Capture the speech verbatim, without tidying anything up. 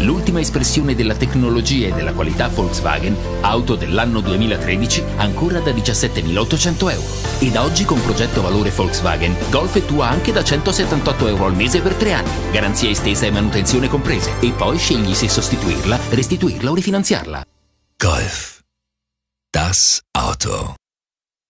l'ultima espressione della tecnologia e della qualità Volkswagen, auto dell'anno duemilatredici ancora da diciassettemilaottocento euro. Ed oggi con progetto valore Volkswagen, Golf è tua anche da centosettantotto euro al mese per tre anni, garanzia estesa e manutenzione comprese, e poi scegli se sostituirla, restituirla o rifinanziarla. Golf. Das Auto.